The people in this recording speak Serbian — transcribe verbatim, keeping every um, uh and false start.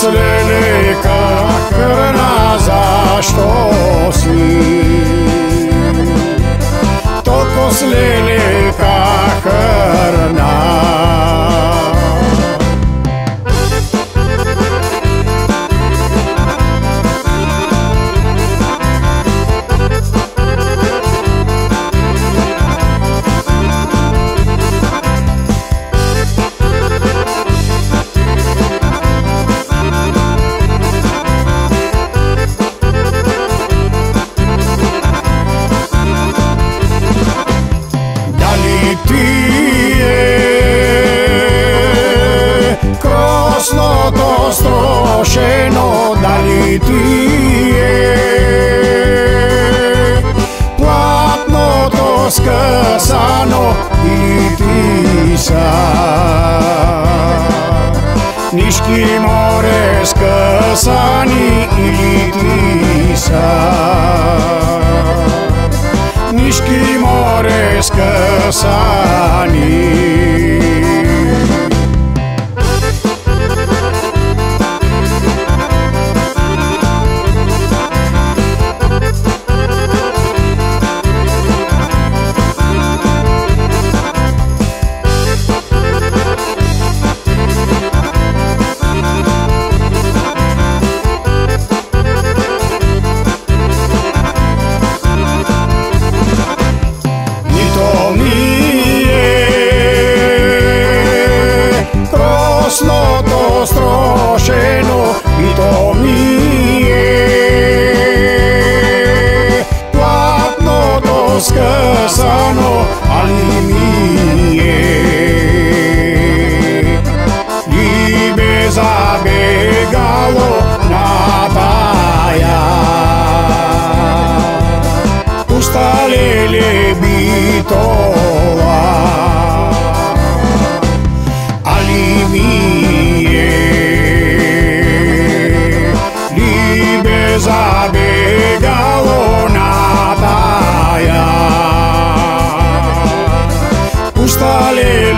sleleka krna zašto si toko sleleka krna. To strošeno, da li ti je platno to skasano ili ti sam Niški more skasani ili ti sam Niški more skasani. Krosno to strošeno i to mi je platno to skasano, ali mi je Ljibe zabegalo na taja ustalele bitova, ali mi je Ljibe zabegalo na taja ustale